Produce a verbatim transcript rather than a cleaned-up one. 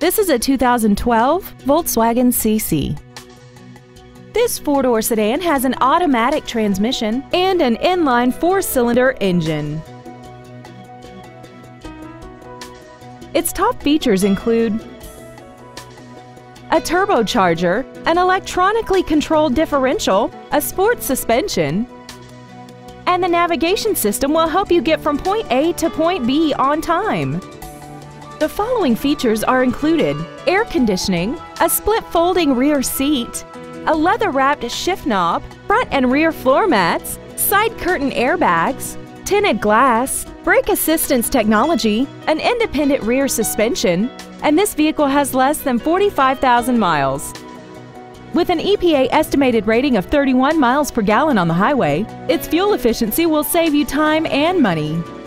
This is a two thousand twelve Volkswagen C C. This four-door sedan has an automatic transmission and an inline four-cylinder engine. Its top features include a turbocharger, an electronically controlled differential, a sports suspension, and the navigation system will help you get from point A to point B on time. The following features are included: air conditioning, a split folding rear seat, a leather-wrapped shift knob, front and rear floor mats, side curtain airbags, tinted glass, brake assistance technology, an independent rear suspension, and this vehicle has less than forty-five thousand miles. With an E P A estimated rating of thirty-one miles per gallon on the highway, its fuel efficiency will save you time and money.